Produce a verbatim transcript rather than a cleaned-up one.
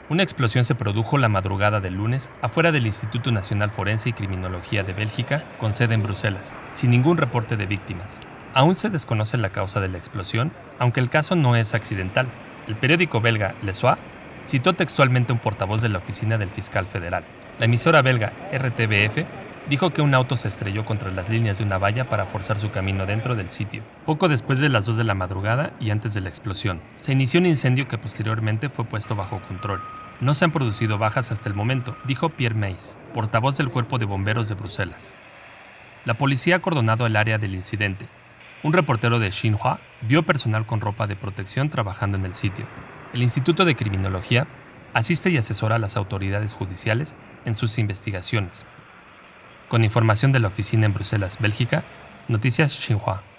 Una explosión se produjo la madrugada del lunes afuera del Instituto Nacional Forense y Criminología de Bélgica, con sede en Bruselas, sin ningún reporte de víctimas. Aún se desconoce la causa de la explosión, aunque el caso no es accidental. El periódico belga Le Soir citó textualmente a un portavoz de la oficina del fiscal federal. La emisora belga R T B F dijo que un auto se estrelló contra las líneas de una valla para forzar su camino dentro del sitio, poco después de las dos de la madrugada y antes de la explosión. Se inició un incendio que posteriormente fue puesto bajo control. No se han producido bajas hasta el momento, dijo Pierre Meis, portavoz del Cuerpo de Bomberos de Bruselas. La policía ha acordonado el área del incidente. Un reportero de Xinhua vio personal con ropa de protección trabajando en el sitio. El Instituto de Criminología asiste y asesora a las autoridades judiciales en sus investigaciones. Con información de la oficina en Bruselas, Bélgica, Noticias Xinhua.